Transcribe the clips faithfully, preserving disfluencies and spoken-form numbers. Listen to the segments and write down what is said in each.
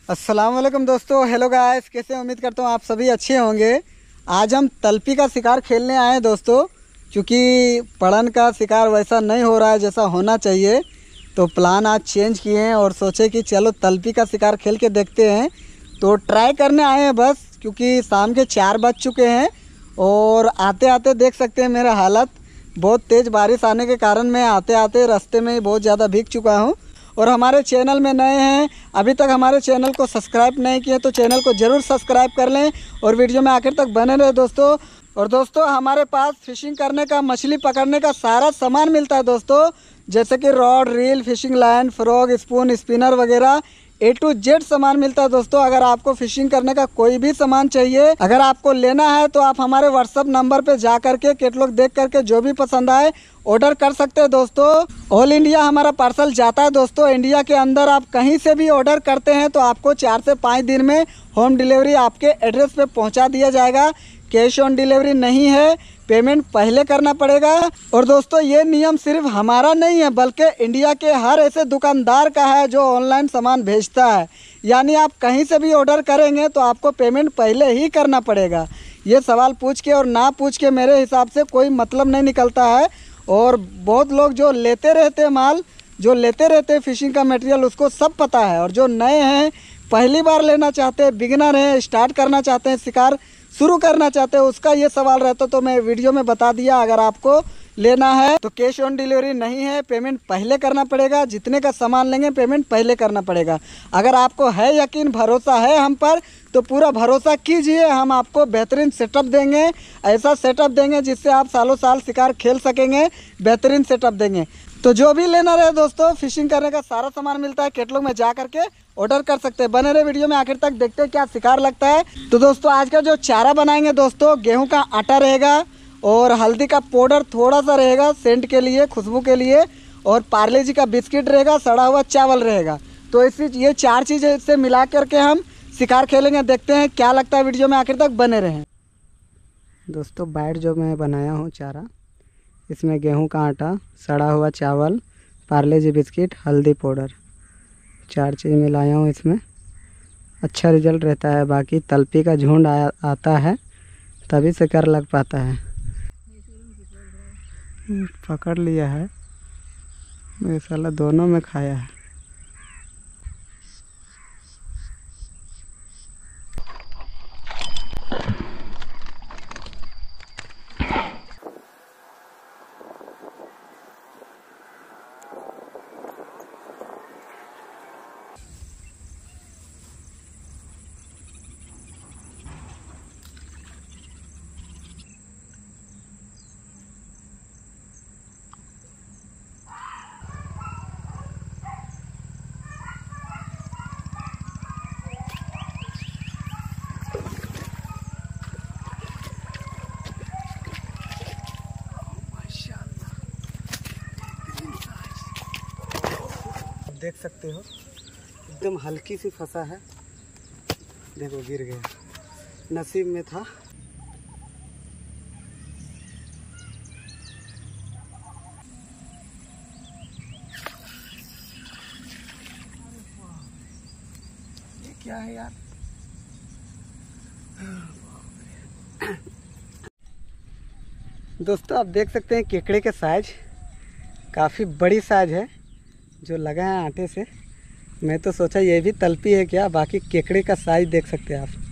अस्सलाम वालेकुम दोस्तों, हेलो गाइस, कैसे हैं? उम्मीद करता हूँ आप सभी अच्छे होंगे। आज हम तलपी का शिकार खेलने आए हैं दोस्तों, क्योंकि पड़न का शिकार वैसा नहीं हो रहा है जैसा होना चाहिए। तो प्लान आज चेंज किए हैं और सोचे कि चलो तलपी का शिकार खेल के देखते हैं। तो ट्राई करने आए हैं बस, क्योंकि शाम के चार बज चुके हैं और आते आते देख सकते हैं मेरा हालत। बहुत तेज़ बारिश आने के कारण मैं आते आते रास्ते में बहुत ज़्यादा भीग चुका हूँ। और हमारे चैनल में नए हैं, अभी तक हमारे चैनल को सब्सक्राइब नहीं किए तो चैनल को ज़रूर सब्सक्राइब कर लें और वीडियो में आखिर तक बने रहे दोस्तों। और दोस्तों हमारे पास फिशिंग करने का, मछली पकड़ने का सारा सामान मिलता है दोस्तों, जैसे कि rod, reel, fishing line, frog, spoon, spinner वगैरह ए टू जेड सामान मिलता है दोस्तों। अगर आपको फिशिंग करने का कोई भी सामान चाहिए, अगर आपको लेना है तो आप हमारे व्हाट्सअप नंबर पे जा करके कैटलॉग देख करके जो भी पसंद आए ऑर्डर कर सकते हैं दोस्तों। ऑल इंडिया हमारा पार्सल जाता है दोस्तों। इंडिया के अंदर आप कहीं से भी ऑर्डर करते हैं तो आपको चार से पाँच दिन में होम डिलीवरी आपके एड्रेस पे पहुंचा दिया जाएगा। कैश ऑन डिलीवरी नहीं है, पेमेंट पहले करना पड़ेगा। और दोस्तों ये नियम सिर्फ हमारा नहीं है, बल्कि इंडिया के हर ऐसे दुकानदार का है जो ऑनलाइन सामान भेजता है। यानी आप कहीं से भी ऑर्डर करेंगे तो आपको पेमेंट पहले ही करना पड़ेगा। ये सवाल पूछ के और ना पूछ के मेरे हिसाब से कोई मतलब नहीं निकलता है। और बहुत लोग जो लेते रहते हैं माल, जो लेते रहते हैं फिशिंग का मटेरियल, उसको सब पता है। और जो नए हैं, पहली बार लेना चाहते हैं, बिगिनर हैं, स्टार्ट करना चाहते हैं, शिकार शुरू करना चाहते हैं, उसका ये सवाल रहता तो मैं वीडियो में बता दिया। अगर आपको लेना है तो कैश ऑन डिलीवरी नहीं है, पेमेंट पहले करना पड़ेगा। जितने का सामान लेंगे पेमेंट पहले करना पड़ेगा। अगर आपको है यकीन, भरोसा है हम पर, तो पूरा भरोसा कीजिए। हम आपको बेहतरीन सेटअप देंगे, ऐसा सेटअप देंगे जिससे आप सालों साल शिकार खेल सकेंगे। बेहतरीन सेटअप देंगे। तो जो भी लेना रहे दोस्तों, फिशिंग करने का सारा सामान मिलता है, कैटलॉग में जा करके ऑर्डर कर सकते हैं। बने रहे वीडियो में आखिर तक, देखते हैं क्या शिकार लगता है। तो दोस्तों आज का जो चारा बनाएंगे दोस्तों, गेहूं का आटा रहेगा और हल्दी का पाउडर थोड़ा सा रहेगा सेंट के लिए, खुशबू के लिए, और पार्ले जी का बिस्किट रहेगा, सड़ा हुआ चावल रहेगा। तो इसी ये चार चीज़ से मिला करके हम शिकार खेलेंगे। देखते हैं क्या लगता है, वीडियो में आखिर तक बने रहें दोस्तों। बैट जो मैं बनाया हूँ चारा, इसमें गेहूं का आटा, सड़ा हुआ चावल, पार्ले जी बिस्किट, हल्दी पाउडर, चार चीज़ मिलाया हूँ इसमें। अच्छा रिजल्ट रहता है। बाकी तलपी का झुंड आया आता है तभी शिकार लग पाता है। पकड़ लिया है, ये साला दोनों में खाया है। देख सकते हो एकदम हल्की सी फंसा है, देखो गिर गया, नसीब में था। ये क्या है यार। दोस्तों आप देख सकते हैं केकड़े के साइज काफ़ी बड़ी साइज है जो लगा है आटे से। मैं तो सोचा ये भी तलपी है क्या, बाकी केकड़े का साइज देख सकते हैं आप।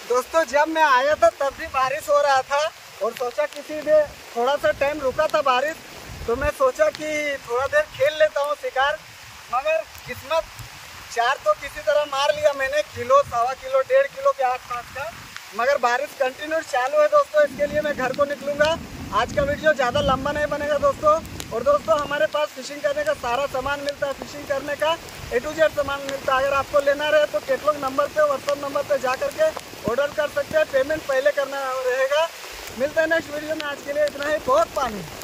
दोस्तों जब मैं आया था तब भी बारिश हो रहा था और सोचा किसी ने थोड़ा सा टाइम रुका था बारिश, तो मैं सोचा कि थोड़ा देर खेल लेता हूँ शिकार, मगर किस्मत चार तो किसी तरह मार लिया मैंने, किलो सवा किलो डेढ़ किलो के आसपास का, मगर बारिश कंटिन्यू चालू है दोस्तों। इसके लिए मैं घर को निकलूँगा। आज का वीडियो ज़्यादा लंबा नहीं बनेगा दोस्तों। और दोस्तों हमारे पास फिशिंग करने का सारा सामान मिलता है, फिशिंग करने का ए टू जेड सामान मिलता है। अगर आपको लेना रहे तो कैटलॉग नंबर पे व्हाट्सअप नंबर पे जा करके ऑर्डर कर सकते हैं, पेमेंट पहले करना रहेगा। मिलते हैं नेक्स्ट वीडियो में, आज के लिए इतना ही। बहुत पानी।